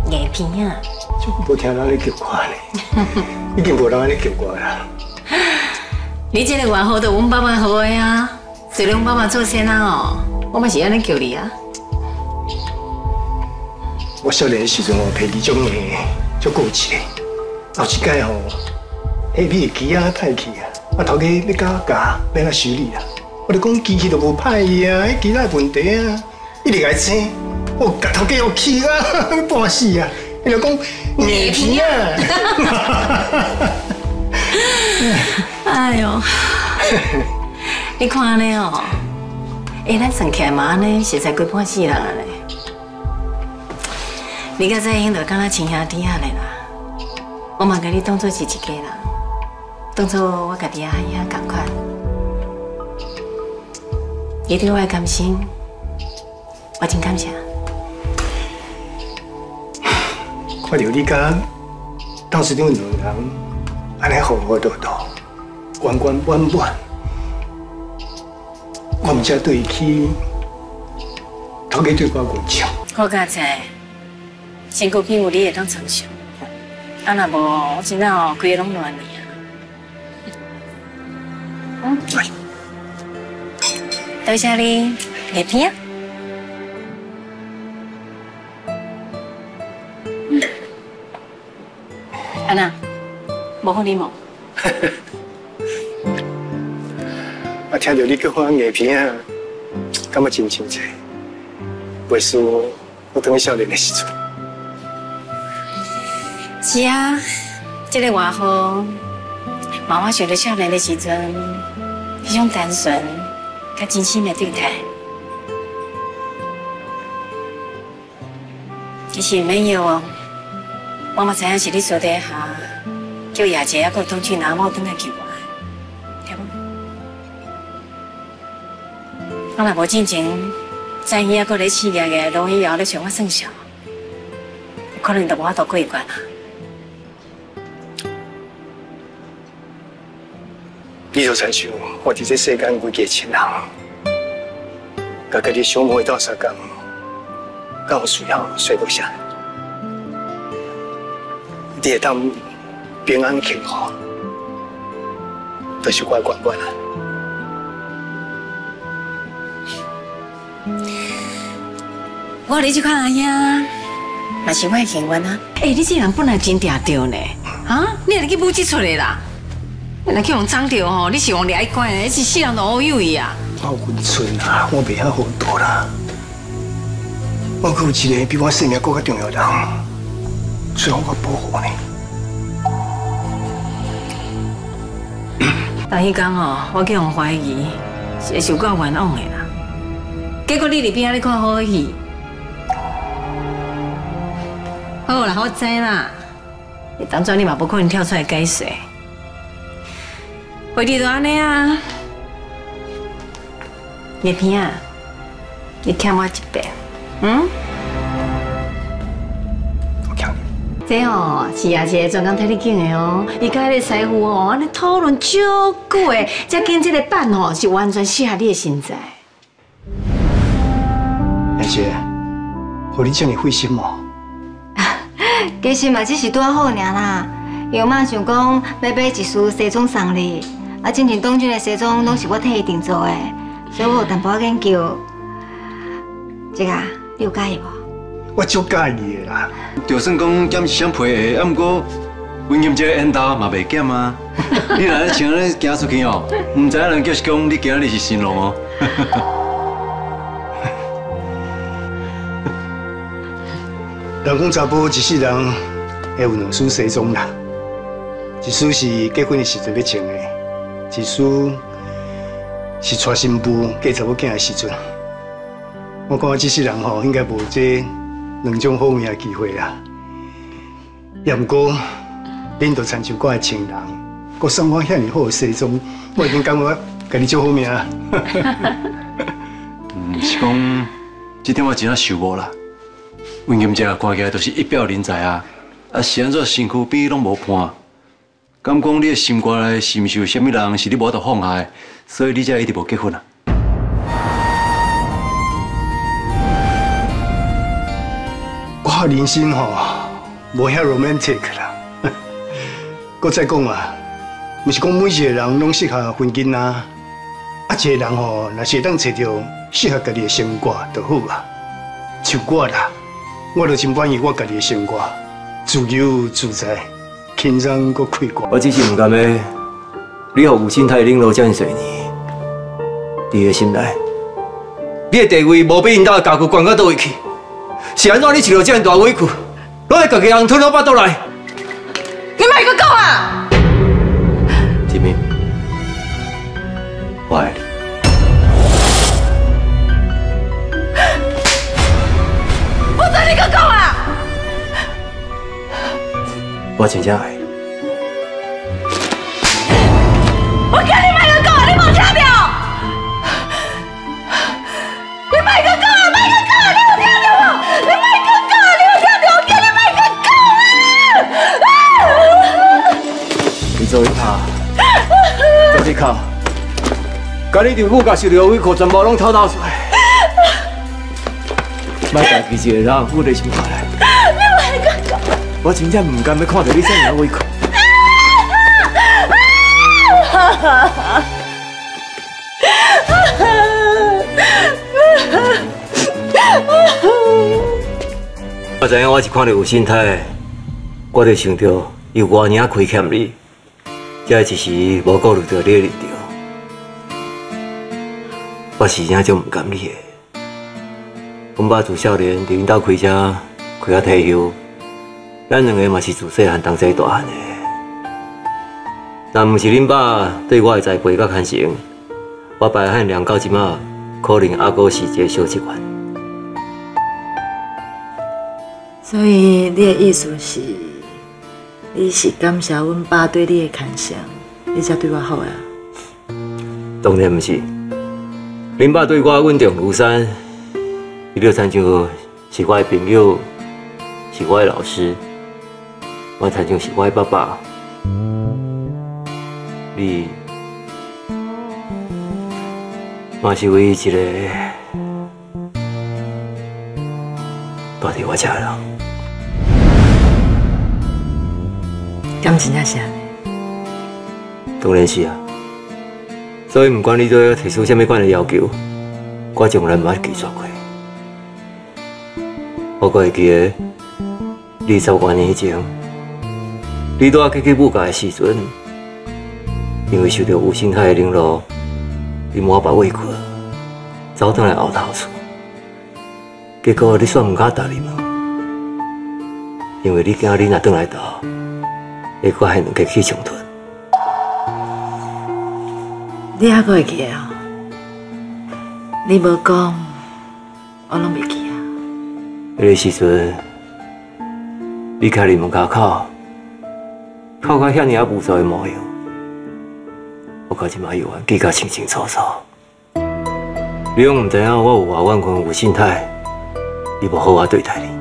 叶片啊！ 就无听人咧叫我呢，已经无人安尼叫我啦。 你这个外号都阮爸爸好的啊，做阮爸爸做先人哦，我嘛是安尼叫你啊。 我少年的时阵哦，脾气种硬，足固执的。后一摆吼，迄批机啊歹去啊，啊头家要甲我教，要来修理啦。我就讲机器都无歹去啊，迄机仔问题啊，一直来争，我甲头家又气啊，半死啊！伊就讲硬皮啊！ 哎呦，你看安尼哦，咱算起来嘛安尼，实在过半死人啊咧。你甲在英就敢若亲兄弟啊咧啦，我嘛甲你当作是一家人，当作我家己阿姨啊同款。你对我的感情，我真感谢。 看到你甲当时两人安尼和和道道、圆圆满满，我唔才对起头家对我原谅。 好佳哉，身躯屁股你会当承受，啊若无我真正哦规个拢乱去啊。多谢你，叶片。安娜，无好你无。 我听到你叫我叶片啊，感觉真亲切，袂输我当少年的时阵。 是啊，这个外号，妈妈想到少年的时阵，迄种单纯、甲真心的对待。其实没有哦，我嘛知影是你私底下叫亚姐还佫通去拿某转来救我，对不？我若无进前知影佫咧试业个罗伊瑶咧想我算小，可能就无法度过一关啦。 你就亲像我伫这世间规家亲人，甲家己小妹斗相共，敢有需要睡不下？你会当平安幸福，就是我的关关啦。 我你这款阿兄，嘛是我的幸运啊！你这人本来真嗲着呢，啊，你若去母这出来啦？你若去用脏着吼，你是用掠管的，是世人都乌有伊啊！ 我有分寸啊，我袂晓糊涂啦。我还有一个比我性命更加重要的人，需要我保护呢。 但迄天吼，我叫人怀疑是会受到冤枉的啦。结果你伫边仔咧看好戏，好啦，我知啦。当初你嘛不可能跳出来解释，为你就安尼啊。叶片啊，你欠我一百， 我欠你。 这哦是也是专工替你拣的哦，伊甲迄个师傅哦，安尼讨论足久的，才拣这个版哦，是完全适合你的身材。 阿姐，互你这么费心哦。 其实嘛，只是拄好尔啦。因为嘛想讲要买一束西装送你，啊，之前当军的西装拢是我替伊定做的，所以我有淡薄研究。这个你有介意无？ 我足介意的啦。 就算讲减一双皮鞋，啊，不过温馨这个缘投嘛袂减啊。你若咧穿咧行出去哦，唔知人就是讲你今日是新郎哦。 人讲查甫一世人会有两束西装啦，一束是结婚的时阵要穿的，一束是娶新妇嫁查某囝的时阵。我感觉这世人吼应该无这两种好命的机会啦。也毋过，恁就亲像我的情人，佮送我遐尼好的西装，我已经感觉家己足好命啊。 是讲，这点我真啊受无啦。温馨这看起来都是一表人才啊，是安怎身躯边拢无伴？敢讲你的心肝内是毋是有啥物人是你无法度放下的，所以你才一直无结婚啊？ 我人生吼，无遐 romantic 啦。搁再讲啊，毋是讲每一个人拢适合婚姻啊。啊，一个人吼，若是会当找到适合家己的生活就好啊。像我啦，我就真满意我家己的生活，自由自在，轻松搁快活。 我只是唔甘的，你互吴新泰领导这么多年，你的心内，你的地位无比因家家具悬到倒位去，是安怎你受到这么大委屈，拢会家己人吞到巴肚内？ 你莫阁讲啊！ 金明，我爱你。 不准你阁讲啊！ 我真正爱你。 我叫你莫阁讲啊！你无听到？你莫阁讲啊！莫阁讲啊！你有听到无？你莫阁讲啊！你有听到？我叫你莫阁讲啊！ 你做一拍，做一靠，把你丈夫甲受到委屈全部拢偷出来，莫家己一个人负在心肝内。 你莫阁讲！ 我真正唔甘要看到你这样委屈。我知影我是看到有心态，我就想到有偌尔亏欠你，才一时无顾虑到你的立场。我是真种唔甘你的。阮爸自少年伫阮兜开车开到退休，咱两个嘛是自细汉同齐大汉的。若毋是恁爸对我的栽培甲牵成，我白汉良到即马可能还阁是一个小职员。 所以你的意思是，你是感谢阮爸对你的牵成，你才对我好啊？ 当然毋是，恁爸对我稳重如山，伊就亲像是我的朋友，是我的老师，我亲像是我的爸爸。你嘛是唯一一个住伫我家的人。 敢真正是安尼？ 当然是啊。所以，不管你对我提出什么款的要求，我从来毋捌拒绝过。我还会记得20多年前，你在我去母家的时阵，因为受到吴新海的冷落，你满腹委屈，走转来后头厝。结果你煞唔敢答应我，因为你惊你若转来倒，会搁害两家起冲突。 你还阁会记啊？你无讲，我拢袂记啊。 迄个时阵，你徛伫门口口，哭到遐尔无助的模样，我到即马犹原记甲清清楚楚。你拢唔知影我有偌怨恨吴信泰，伊无好好对待你。